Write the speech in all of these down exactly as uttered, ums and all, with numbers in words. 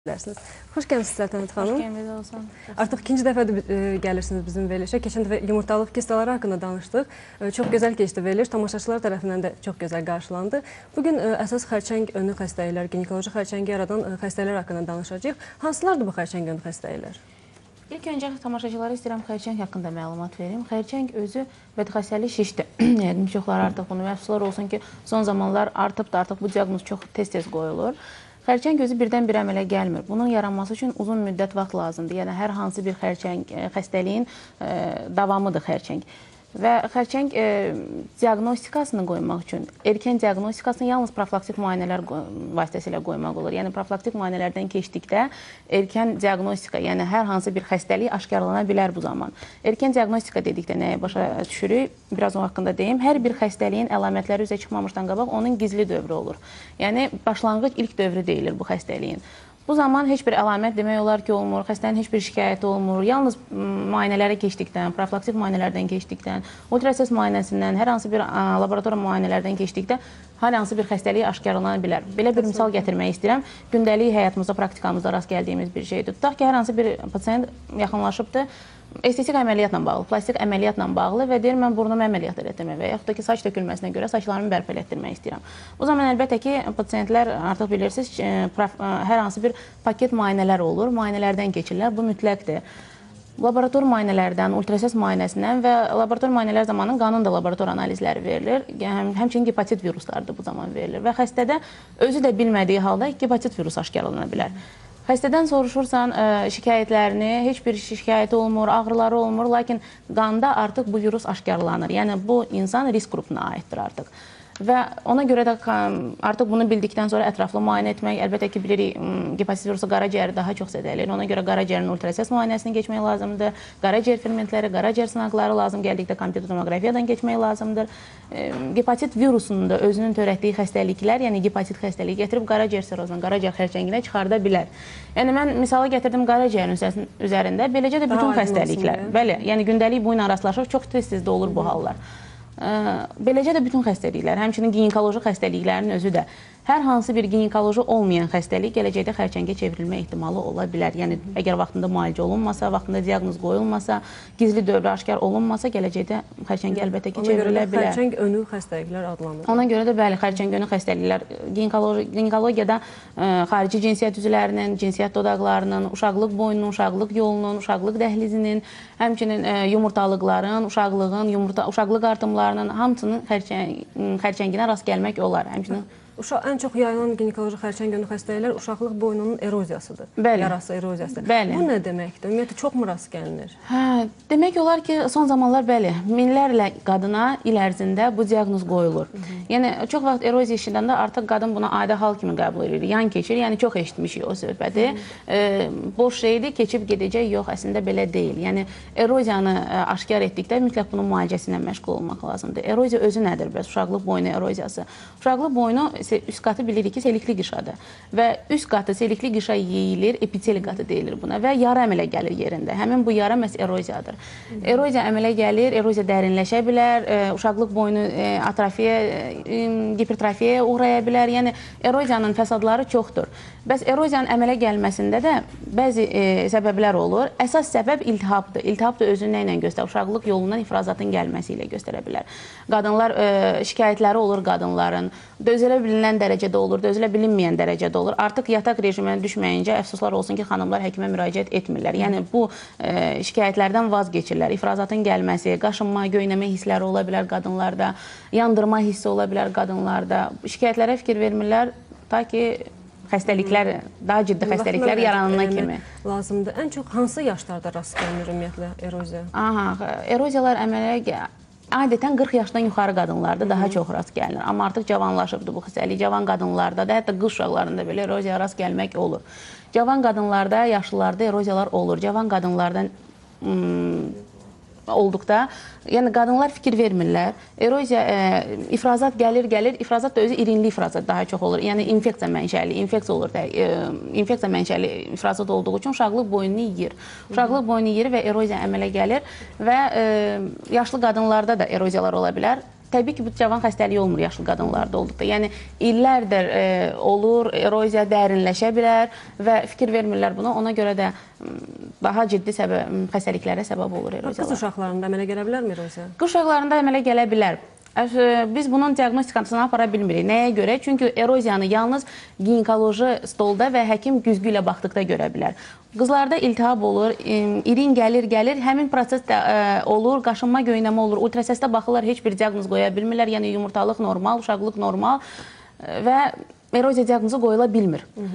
Xoş gəlmişsiniz Səltənət xanım. Xoş gəlmişsiniz olsun. Artıq ikinci dəfədir e, gəlirsiniz bizim verilişə. Keçən dəfə yumurtalıq kistaları haqqında danışdıq. E, çox gözəl keçdi veriliş. Tamaşaçılar tərəfindən də çox gözəl qarşılandı. Bugün e, əsas xərçəng önü xəstəliklər, ginekoloji xərçəngi yaradan e, xəstəliklər haqqında danışacağıq. Hansılardır bu xərçəng önü xəstəliklər? İlk öncə tamaşaçılara istəyirəm xərçəng haqqında məlumat verim. Xərçəng özü bədxəstəlik şişdir. Yəqin çoxları artıq bunu məfsuslar olsun ki, son zamanlar artıb da artıq bu diaqnoz çox tez-tez qoyulur. Xərçəng özü birdən-bir əmələ gəlmir. Bunun yaranması üçün uzun müddət vaxt lazımdır. Yəni, hər hansı bir xərçəng xəstəliyin e, davamıdır xərçəng. Və xərçəng e, diaqnostikasını qoymaq üçün, erkən diaqnostikasını yalnız profilaktik müayinələr vasitəsilə qoymaq olur. Yəni, profilaktik müayinələrdən keçdikdə erkən diaqnostika, yəni hər hansı bir xəstəlik aşkarlana bilər bu zaman. Erkən diaqnostika dedikdə nəyə başa düşürük? Biraz o haqqında deyim. Hər bir xəstəliyin əlamətləri üzə çıxmamışdan qabaq onun gizli dövrü olur. Yəni, başlanğıc ilk dövrü deyilir bu xəstəliyin. Bu zaman heç bir əlamət demək olar ki, olmur, xəstənin heç bir şikayəti olmur. Yalnız müayinələrə keçdikdən, profilaktik müayinələrdən keçdikdən, ultrasəs müayinəsindən, hər hansı bir laborator müayinələrdən keçdikdə hər hansı bir xəstəliyi aşkarlana bilər. Belə bir misal gətirmək istəyirəm. Gündəlik həyatımızda, praktikamızda rast gəldiyimiz bir şeydir. Tutaq ki, hər hansı bir pasiyent yaxınlaşıbdır, estetik əməliyyatla bağlı, plastik əməliyyatla bağlı və deyir, mən burnumu əməliyyat elətdirmək və yaxud da ki, saç tökülməsinə görə saçlarımı bərpa elətdirmək istəyirəm. O zaman əlbəttə ki, pasiyentlər artıq bilirsiniz, hər hansı bir paket müayinələr olur, müayinələrdən keçirlər, bu mütləqdir. Laborator müayinələrdən, ultrasəs müayinəsindən və laborator müayinələr zamanı qanın da laborator analizləri verilir. Həmçinin hepatit virusları da bu zaman verilir və xəstədə özü də bilmədiyi halda hepatit virusu aşkarlana bilər. Xəstədən soruşursan, şikayətlərini, heç bir şikayəti olmur, ağrıları olmur, lakin qanda artıq bu virus aşkarlanır. Yəni, bu insan risk qrupuna aiddir artıq. Və ona görə də artıq bunu bildikdən sonra ətraflı müayinə etmək, əlbəttə ki, bilirik, hepatit virusu qaraciyəri daha çox zədələyir. Ona görə qaraciyərin ultrasəs müayinəsini keçmək lazımdır. Qaraciyər fermentləri, qaraciyər sınaqları lazım gəldikdə kompüter tomoqrafiyadan keçmək lazımdır. Hepatit virusunun da özünün törətdiyi xəstəliklər, yəni hepatit xəstəliyi gətirib qaraciyər sirozundan, qaraciyər xərçənginə çıxarda bilər. Yəni, mən misala gətirdim qaraciyərin üzərində, beləcə də bütün xəstəliklər. Bəli, yəni gündəlik bu ilə rastlaşır, çox tez-tez də olur bu hallar. Beləcə də bütün xəstəliklər, həmçinin ginekoloji xəstəliklərin özü də hər hansı bir ginekoloji olmayan xəstəlik gələcəkdə xərçəngə çevrilmə ehtimalı ola bilər. Yəni, əgər vaxtında müalicə olunmasa, vaxtında diaqnoz qoyulmasa, gizli dövrü aşkar olunmasa, gələcəkdə xərçəngə əlbəttə ki, çevrilə bilər. Ona görə də xərçəng önü xəstəliklər adlanır. Ona görə də, bəli, xərçəng önü xəstəliklər ginekologiyada xarici cinsiyyət üzvlərinin, cinsiyyət dodaqlarının, uşaqlıq boynunun, uşaqlıq yolunun, uşaqlıq dəhlizinin, həmçinin yumurtalıqların, uşaqlığın, uşaqlıq artımlarının hamısının xərçənginə rast gəlmək olar. Həmçinin Ən çox yayılan ginekoloji xərçəng önü xəstəliklər uşaqlıq boynunun eroziyasıdır. Bəli. Yarası eroziyası. Bəli. Bu nə deməkdir? Ümumiyyətlə, çox mu rast gəlinir? Hə, demək olar ki, son zamanlar bəli, minlərlə qadına il ərzində bu diaqnoz qoyulur. Hı -hı. Yəni, çox vaxt eroziya eşidəndə artıq qadın buna adi hal kimi qəbul edir. Yan keçir, yəni çox eşitmişik o söhbəti. E, boş şeydir, keçib gedəcək, yox, əslində belə deyil. Yəni, eroziyanı aşkar etdikdə mütləq bunun müalicəsi ilə məşğul olmaq lazımdır. Eroziya özü nədir bəs? Uşaqlıq boynu eroziyası. Uşaqlıq boynu üst qatı bilirik ki, selikli qışadır və üst qatı selikli qışa yeyilir, epiteli qatı deyilir buna və yara əmələ gəlir yerində. Həmin bu yara məhz eroziyadır. Eroziya əmələ gəlir, eroziya dərinləşə bilər, uşaqlıq boynu atrofiya, hipertrofiyaya uğraya bilər. Yəni, eroziyanın fəsadları çoxdur. Bəs eroziyanın əmələ gəlməsində də bəzi e, səbəblər olur. Əsas səbəb iltihabdır. İltihab da özünü nə ilə göstərir? Uşaqlıq yolundan ifrazatın gəlməsi ilə göstərə bilər. Qadınlar, e, şikayətləri olur qadınların. Dözülə bilinən dərəcədə olur, dözülə bilinməyən dərəcədə olur. Artıq yataq rejiminə düşməyincə əfsuslar olsun ki, xanımlar həkimə müraciət etmirlər. Yəni, bu e, şikayətlərdən vaz keçirlər. İfrazatın gəlməsi, qaşınma, göynəmə hissləri ola bilər qadınlarda, yandırma hissi ola bilər qadınlarda. Şikayətlərə fikir vermirlər, ta ki, xəstəliklər, daha ciddi xəstəliklər yaranana kimi. Lazımdır. Ən çox hansı yaşlarda rast gəlinir ümumiyyətlə eroziya? Aha, eroziyalar əmələ adətən qırx yaşdan yuxarı qadınlarda daha çox rast gəlinir. Amma artıq cavanlaşıbdır bu xəstəlik. Cavan qadınlarda da, hətta qız uşaqlarında belə eroziya rast gəlmək olur. Cavan qadınlarda, yaşlılarda eroziyalar olur. Cavan qadınlardan olduqda, yəni qadınlar fikir vermirlər. Eroziya, e, ifrazat gəlir, gəlir. İfrazat da özü irinli ifrazat daha çox olur. Yəni infeksiya mənşəli, infeksiya olur da, e, infeksiya mənşəli ifrazat olduğu üçün uşaqlıq boynunu yeyir. Uşaqlıq boynunu yeyir və eroziya əmələ gəlir və e, yaşlı qadınlarda da eroziyalar ola bilər. təbii ki, bu cavan xəstəliyi olmur yaşlı qadınlarda olduqda. Yəni, illərdir e, olur, eroziya dərinləşə bilər və fikir vermirlər buna. Ona görə də daha ciddi səbəb, xəstəliklərə səbəb olur eroziyalar. Qız uşaqlarında əmələ gələ bilərmi eroziya? Qız uşaqlarında əmələ gələ bilər. Biz bunun diaqnostikasını apara bilmirik. Nəyə görə? Çünki eroziyanı yalnız ginekoloji stolda və həkim güzgü ilə baxdıqda görə bilər. Qızlarda iltihab olur, irin gəlir, gəlir, həmin proses də olur, qaşınma, göynəmə olur. Ultrasəsdə baxırlar, heç bir diaqnoz qoya bilmirlər. Yəni, yumurtalıq normal, uşaqlıq normal və eroziya diaqnozu qoyula bilmir. Hı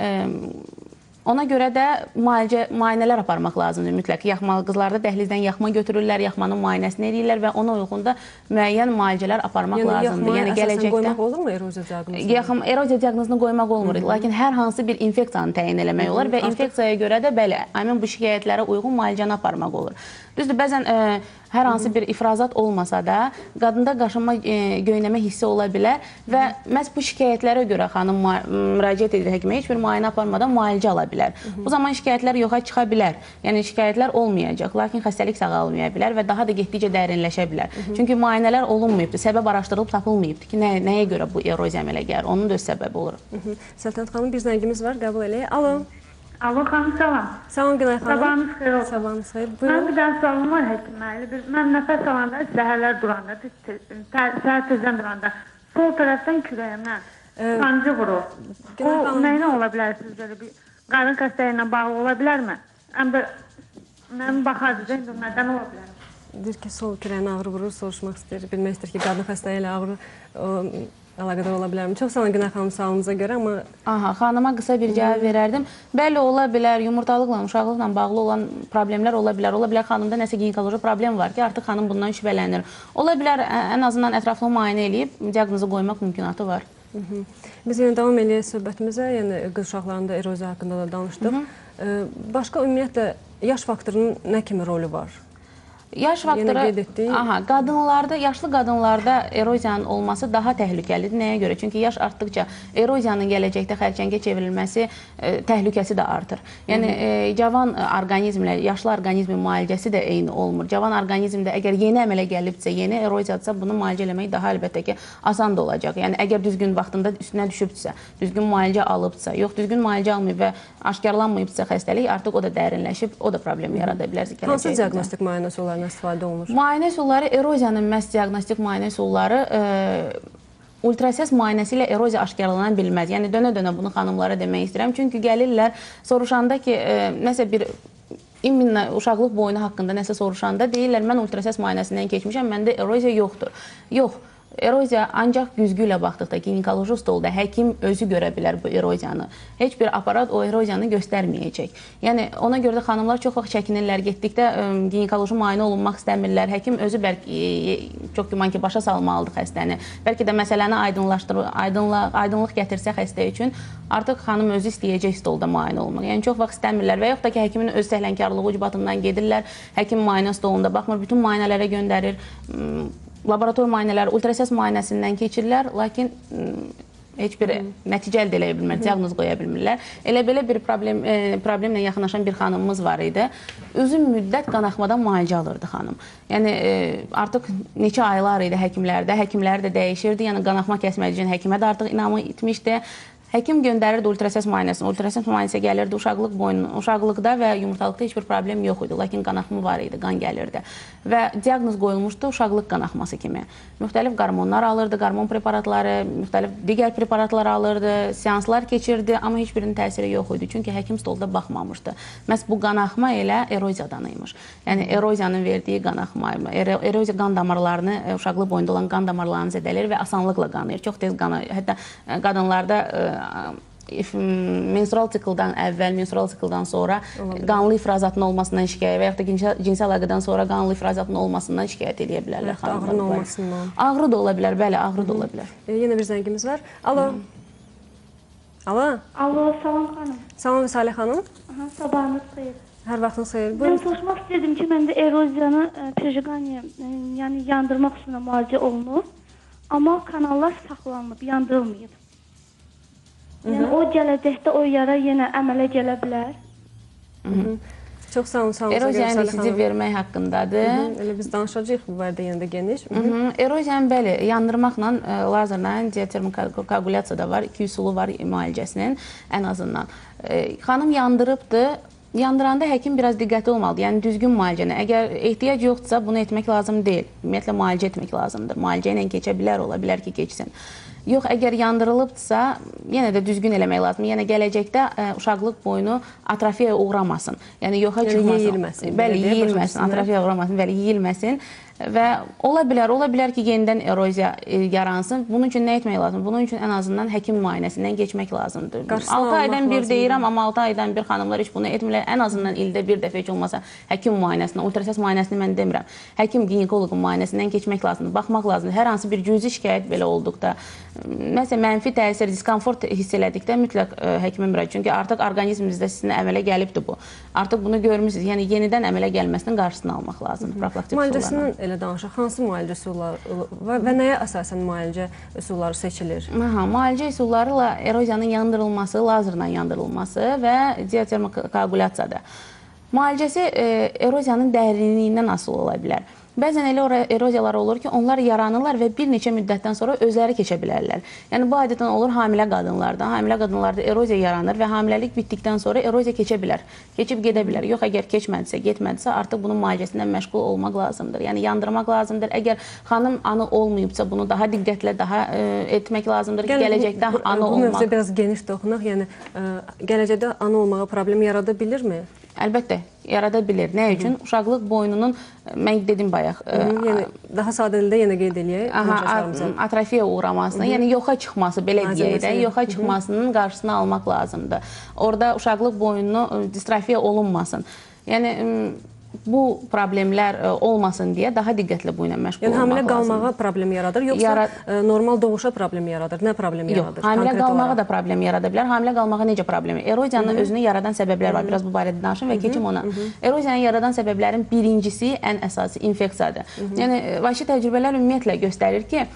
-hı. Ona görə də müalicə, müayinələr aparmaq lazımdır mütləq. Yaxma, qızlarda dəhlizdən yaxma götürürlər, yaxmanın müayinəsini edirlər və ona uyğun da müəyyən müalicələr aparmaq yəni, lazımdır. Yəni, yaxmaya əsasən qoymaq olurmu eroziya diaqnozunu? Yaxım, eroziya diaqnozunu qoymaq olmur. Hı -hı. Lakin hər hansı bir infeksiyanı təyin eləmək olar və infeksiyaya görə də bəli, həmin bu şikayətlərə uyğun müalicəni aparmaq olur. Düzdür, bəzən ə, hər hansı bir ifrazat olmasa da, qadında qaşınma, e, göynəmə hissi ola bilər və məhz bu şikayətlərə görə xanım müraciət edir həkimə, heç bir müayinə aparmadan müalicə ala bilər. Hı -hı. Bu zaman şikayətlər yoxa çıxa bilər. Yəni, şikayətlər olmayacaq, lakin xəstəlik sağalmaya bilər və daha da getdikcə dərinləşə bilər. Hı -hı. Çünki müayinələr olunmayıbdır, səbəb araşdırılıb tapılmayıbdır ki, nə, nəyə görə bu eroziya əmələ gəlir, onun da öz səbəbi olur. Səltənət xanım, bir zəngimiz var, qəbul eləyək. Alo. Alo, xanım, salam. Salam, Günay xanım. Sabahınız xeyir olsun. Sabahınız xeyir. Mən bir dənə sualım var həkimlərlə. Mən nəfəs alanda, səhərlər duranda, səhər tezdən duranda, sol tərəfdən kürəyimdən sancı vurur. O, nəylə ola bilər sizdə? Qarın xəstəliyinə bağlı ola bilərmi? Həm də mən baxardım, nədən ola bilər? Deyir ki, sol kürəyinə ağrı vurur, soruşmaq istəyir. Bilmək istəyir ki, qadın xəstəliyi ilə ağrı əlaqədar ola bilərmi? Çox sağ olun Günay xanım, sualınıza görə, amma... Aha, xanıma qısa bir cavab verərdim. Bəli, ola bilər, yumurtalıqla, uşaqlıqla bağlı olan problemlər ola bilər. Ola bilər, xanımda nəsə ginekoloji problem var ki, artıq xanım bundan şübhələnir. Ola bilər, ən azından ətraflı müayinə eləyib, diaqnozu qoymaq mümkünatı var. Hı -hı. Biz yenə davam eləyək söhbətimizə, yəni qız uşaqlarında eroziya haqqında da danışdıq. Hı -hı. Başqa ümumiyyətlə, yaş faktorunun nə kimi rolu var? Yaş faktoru, aha, qadınlarda, yaşlı qadınlarda eroziyanın olması daha təhlükəlidir. Nəyə görə? Çünki yaş artdıqca eroziyanın gələcəkdə xərçəngə çevrilməsi e, təhlükəsi də artır. Yəni, e, cavan orqanizmlə, yaşlı orqanizmin müalicəsi də eyni olmur. Cavan orqanizmdə əgər yeni əmələ gəlibsə, yeni eroziyadirsə, bunu müalicə eləmək daha əlbəttə ki, asan da olacaq. Yəni, əgər düzgün vaxtında üstünə düşübsə, düzgün müalicə alıbsa, yox, düzgün müalicə almayıb və aşkarlanmayıbsa xəstəlik, artıq o da dərinləşib, o da problem yarada bilər. Hansı diaqnostik müayinəsi olarına istifadə olunur? Müayinə üsulları, eroziyanın məhz diaqnostik müayinə üsulları e, ultrasəs müayinəsi ilə eroziya aşkarlana bilməz. Yəni, dönə-dönə bunu xanımlara demək istəyirəm. Çünki gəlirlər, soruşanda ki, e, nəsə bir imminə uşaqlıq boyunu haqqında nəsə soruşanda deyirlər, mən ultrasəs müayinəsindən keçmişəm, məndə eroziya yoxdur. Yox. Eroziya ancaq güzgü ilə baxdıqda, ginekoloji stolda həkim özü görə bilər bu eroziyanı. Heç bir aparat o eroziyanı göstərməyəcək. Yəni, ona görə də xanımlar çox vaxt çəkinirlər, getdikdə ginekoloji müayinə olunmaq istəmirlər. Həkim özü bəlkə, çox güman ki, başa salmalıdır xəstəni. Bəlkə də məsələni aydınlaşdırır, aydınlıq, aydınlıq gətirsə xəstə üçün, artıq xanım özü istəyəcək stolda müayinə olmaq. Yəni, çox vaxt istəmirlər və yaxud da ki, həkimin öz səhlənkarlığı ucbatından gedirlər, həkim müayinə stolunda baxmır, bütün müayinələrə göndərir, laborator müayinələri, ultrasəs müayinəsindən keçirlər, lakin heç bir nəticə əldə eləyə bilmir, diaqnoz qoya bilmirlər. Elə belə bir problem, e, problemlə yaxınlaşan bir xanımımız var idi. Uzun müddət qanaxmadan müalicə alırdı xanım. Yəni, e, artıq neçə aylar idi həkimlərdə, həkimləri də dəyişirdi, yəni qanaxma kəsmədici həkimə də artıq inamı itmişdi. Həkim göndərirdi ultrasəs müayinəsini. Ultrasəs müayinəsi gəlirdi uşaqlıq boyunun, uşaqlıqda və yumurtalıqda heç bir problem yox idi. Lakin qanaxma var idi, qan gəlirdi. Və diaqnoz qoyulmuşdu uşaqlıq qanaxması kimi. Müxtəlif qarmonlar alırdı, qarmon preparatları, müxtəlif digər preparatlar alırdı, seanslar keçirdi, amma heç birinin təsiri yox idi. Çünki həkim stolda baxmamışdı. Məhz bu qanaxma elə eroziyadan imiş. Yəni, eroziyanın verdiyi qanaxma, eroziya qan damarlarını, uşaqlıq boyunda olan qan damarlarını zədələyir və asanlıqla qanayır. Çox tez qanayır. Hətta qadınlarda menstrual sikldan əvvəl, menstrual sikldan sonra qanlı ifrazatın olmasından şikayət və yaxud da cinsi əlaqədən sonra qanlı ifrazatın olmasından şikayət edə bilərlər xanımlar. Ağrı olmasından. Ağrı da ola bilər, bəli, ağrı da ola bilər. Yenə bir zəngimiz var. Alo. Alo. Alo, salam xanım. Salam Vüsalə xanım. Sabahınız xeyir. Hər vaxtınız xeyir. Mən soruşmaq istəyirdim ki, məndə eroziyanı pejiqaniya, yəni yandırmaq üstünə müalicə olunur, amma kanallar saxlanılıb, yandırılmayıb. Yəni, o gələcəkdə o yara yenə əmələ gələ bilər. Çox sağ olun, sağ olun. Eroziyanın nesici vermək haqqındadır. Elə biz danışacağıq bu barədə yenə də geniş. Eroziyanın bəli, yandırmaqla, lazerlə diatermokoagulyasiya da var, iki üsulu var müalicəsinin ən azından. Xanım yandırıbdır. Yandıranda həkim biraz diqqətli olmalıdır. Yəni düzgün müalicəni. Əgər ehtiyac yoxdursa bunu etmək lazım deyil. Ümumiyyətlə müalicə etmək lazımdır. Müalicə ilə keçə bilər, ola bilər ki, keçsin. Yox, əgər yandırılıbdırsa, yenə də düzgün eləmək lazımdır. Yəni gələcəkdə ə, uşaqlıq boynu atrofiyaya uğramasın. Yəni yoxa çıxmasın. Yəni yeyilməsin. Bəli, yeyilməsin, atrofiyaya uğramasın, bəli, yeyilməsin. Və ola bilər, ola bilər ki, yenidən eroziya e, yaransın. Bunun üçün nə etmək lazımdır? Bunun üçün ən azından həkim müayinəsindən geçmək lazımdır. altı aydan bir deyirəm, amma altı aydan bir xanımlar heç bunu etmirlər. Ən azından ildə bir dəfə heç olmasa həkim müayinəsindən, ultrasəs müayinəsini mən demirəm. Həkim ginekoloqun müayinəsindən keçmək lazımdır, baxmaq lazımdır. Hər hansı bir cüzi şikayət belə olduqda, məsələn, mənfi təsir, diskomfort hiss elədikdə mütləq ə, həkimə müraciət. Çünki artıq orqanizminizdə sizin əmələ gəlibdir bu. Artıq bunu görmüsünüz. Yəni yenidən əmələ gəlməsinin qarşısını almaq lazımdır. Profilaktik üsullarla. Elə danışaq, hansı müalicə üsulları var və nəyə əsasən müalicə üsulları seçilir? Aha, müalicə üsulları ilə eroziyanın yandırılması, lazerlə yandırılması və diatermokoagulyasiyadır. Müalicəsi e, eroziyanın dərinliyindən asılı ola bilər. Bəzən elə eroziyalar olur ki, onlar yaranırlar və bir neçə müddətdən sonra özləri keçə bilərlər. Yəni, bu adətən olur hamilə qadınlarda. Hamilə qadınlarda eroziya yaranır və hamiləlik bitdikdən sonra eroziya keçə bilər, keçib gedə bilər. Yox, əgər keçmədisə, getmədisə, artıq bunun müalicəsindən məşğul olmaq lazımdır. Yəni, yandırmaq lazımdır. Əgər xanım anı olmayıbsa, bunu daha diqqətlə daha e, etmək lazımdır ki, yəni, gələcəkdə bu, anı bu olmaq. Bu mövzuya biraz geniş toxunaq. Yəni, e, gələcəkdə anı olmağa problem yarada bilirmi? Əlbəttə, yarada bilir. Nə üçün? Uşaqlıq boynunun, mən dedim bayaq, yəni, daha sadə dildə yenə qeyd eləyək. Atrofiya uğramasına, yəni yoxa çıxması, belə deyək də, yoxa çıxmasının qarşısını almaq lazımdır. Orada uşaqlıq boynunu distrofiya olunmasın. Yəni, bu problemlər olmasın deyə daha diqqətlə bu ilə məşğul yəni, olmaq lazımdır. Yəni, hamilə qalmağa problem yaradır, yoxsa Yara... normal doğuşa problem yaradır? Nə problem yaradır? Yox, hamilə qalmağa da problem yarada bilər. Hamilə qalmağa necə problemi? Eroziyanın özünü yaradan səbəblər var. Biraz bu barədə danışım və keçim ona. Eroziyanın yaradan səbəblərin birincisi, ən əsası infeksiyadır. Yəni, vəhşi təcrübələr ümumiyyətlə göstərir ki,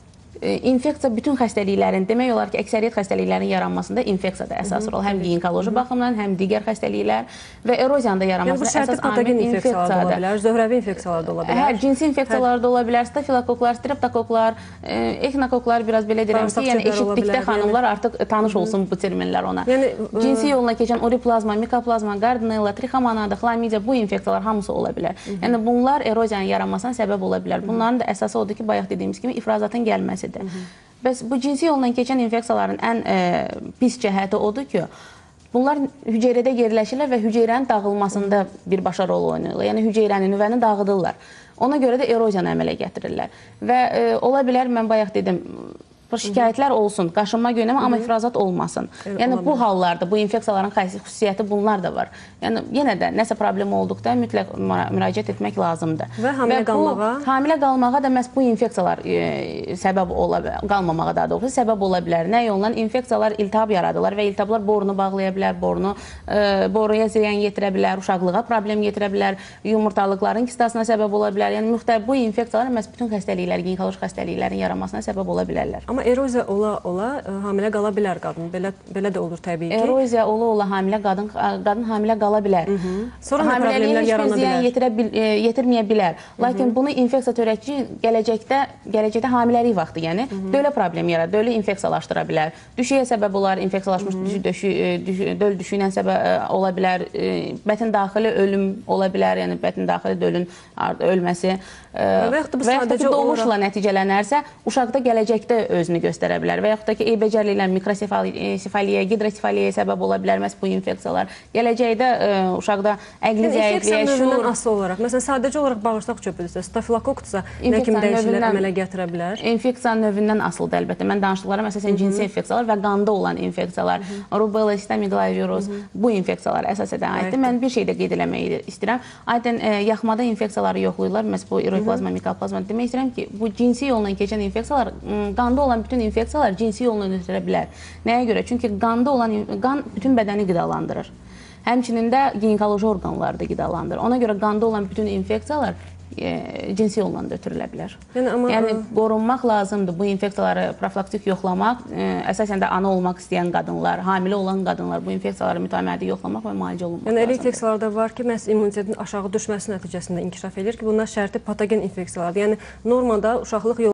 infeksiya bütün xəstəliklərin, demək olar ki, əksəriyyət xəstəliklərin yaranmasında infeksiyada əsas rol. Həm ginekoloji baxımdan, həm digər xəstəliklər və eroziyanın da yaranmasında yəni, əsas amil infeksiyadır. Ola bilər, zöhrəvi infeksiyalar da ola bilər. Hə, cinsi infeksiyalar da ola bilər, stafilokoklar, streptokoklar, eknokoklar, biraz belə deyirəm ki, yəni eşitdikdə xanımlar artıq tanış olsun bu terminlər ona. Yəni, cinsi yolla keçən uriplazma, mikoplazma, gardnerella, trixomonada, xlamidiya, bu infeksiyalar hamısı ola bilər. Yəni, bunlar eroziyanın yaranmasına səbəb ola bilər. Bunların da əsası odur ki, bayaq dediyimiz kimi ifrazatın gəlməsi. Bəs bu cinsi yolla keçən infeksiyaların ən e, pis cəhəti odur ki, bunlar hüceyrədə yerləşirlər və hüceyrənin dağılmasında birbaşa rol oynayırlar. Yəni hüceyrəni, nüvəni dağıdırlar. Ona görə də eroziyanı əmələ gətirirlər. Və e, ola bilər, mən bayaq dedim, şikayətlər olsun, qaşınma görünmə, amma ifrazat olmasın. Yəni bu hallarda, bu infeksiyaların xüsusiyyəti bunlar da var. Yəni yenə də nəsə problem olduqda mütləq müraciət etmək lazımdır. Və hamilə qalmağa? Hamilə qalmağa da məhz bu infeksiyalar e, səbəb ola bilər, qalmamağa daha doğrusu səbəb ola bilər. Nə yolla? İnfeksiyalar iltihab yaradırlar və iltihablar borunu bağlaya bilər, borunu, e, boruya ziyan yetirə bilər, uşaqlığa problem yetirə bilər, yumurtalıqların kistasına səbəb ola bilər. Yəni müxtəlif bu infeksiyalar məhz bütün xəstəliklər, ginekoloji xəstəliklərin yaranmasına səbəb ola bilərlər. Amma eroziya ola-ola hamilə qala bilər qadın. Belə, belə də olur təbii ki. Eroziya ola-ola hamilə qadın, qadın hamilə qala bilər. Hı-hı. Sonra nə problemlər yarana bilər? Yetirə, yetirməyə bilər. Lakin Hı-hı. bunu infeksiya törədici gələcəkdə, gələcəkdə hamiləlik vaxtı, yəni Hı-hı. dölə problemi yaradır, dölü infeksiyalaşdıra bilər. Düşüyə səbəb olar, infeksiyalaşmış düşü, düşü, düşü, döl düşü ilə səbəb ola bilər. Bətin daxili ölüm ola bilər, yəni bətin daxili dölün ölməsi. Və yaxud da bu doğuşla nəticələnərsə, uşaqda gələcəkdə özünü göstərə bilər və yaxud da ki, eybəcərliklər, mikrosefaliya, gidrosefaliyaya səbəb ola bilər məhz bu infeksiyalar. Gələcəkdə ə, uşaqda əqli zəifliyə, şuur... asılı olaraq, məsələn, sadəcə olaraq bağırsaq çöpüdürsə, stafilokokdursa, nə kimi dəyişikliklər əmələ gətirə bilər? İnfeksiya növündən asılıdır əlbəttə. Mən danışdıqlarım əsasən cinsi infeksiyalar və qanda olan infeksiyalar, rubella, sistemiglovirus, bu infeksiyalar əsasən aiddir. Mən bir şey də qeyd eləməyi istəyirəm. Aydın yaxmada infeksiyaları yoxlayırlar, məhz bu uriplazma, mikoplazma. Demək istəyirəm ki, bu cinsi yolla keçən infeksiyalar, qanda olan bütün infeksiyalar cinsi yolla ötürə bilər. Nəyə görə? Çünki qanda olan qan bütün bədəni qidalandırır. Həmçinin də ginekoloji orqanları da qidalandırır. Ona görə qanda olan bütün infeksiyalar e, cinsi yolla da ötürülə bilər. Yəni, amma, yəni qorunmaq lazımdır. Bu infeksiyaları profilaktik yoxlamaq, e, əsasən də ana olmaq istəyən qadınlar, hamilə olan qadınlar bu infeksiyaları mütəmadi yoxlamaq və müalicə olunmaq yəni, lazımdır. elə infeksiyalar da var ki, məhz immunitetin aşağı düşməsi nəticəsində inkişaf edir ki, bunlar şərti patogen infeksiyalardır. Yəni normada uşaqlıq yolu